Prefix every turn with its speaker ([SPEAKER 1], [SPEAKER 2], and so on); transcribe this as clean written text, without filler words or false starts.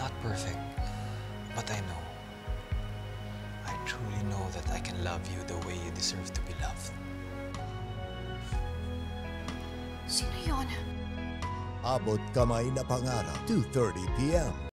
[SPEAKER 1] not perfect, but I know. I truly know that I can love you the way you deserve to be loved.
[SPEAKER 2] Sino yun?
[SPEAKER 3] Abot Kamay Na Pangarap, 2:30 p.m.